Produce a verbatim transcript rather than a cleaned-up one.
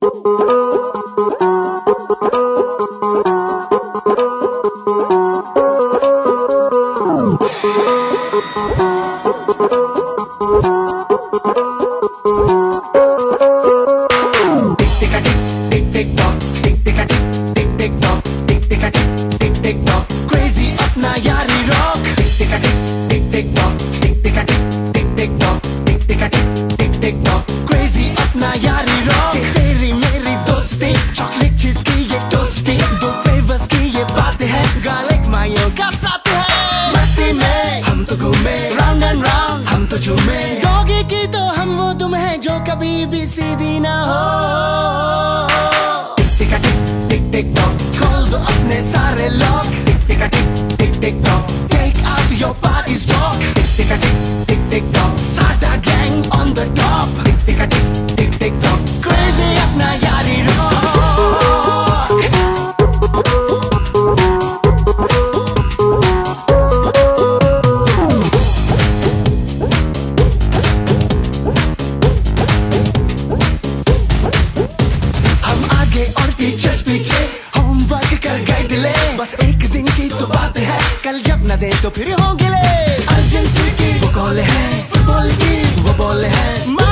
Doggy की तो हम वो तुम है जो कभी भी सीधी ना हो। टिक टिक टिक टिक टॉक खोल दो अपने सारे lock. Tick tick tick tick tock take out your party stock. Tick tick tick tick tock साडा gang on the top. Tick tick tick tick tock crazy अपना यारी रॉक। टीचर्स पीछे homework कर गए डिले। बस एक दिन की तो बात है कल जब न दे तो फिर होंगे ले। अर्जेंसी की वो कॉल है फुटबॉल की वो बॉल है।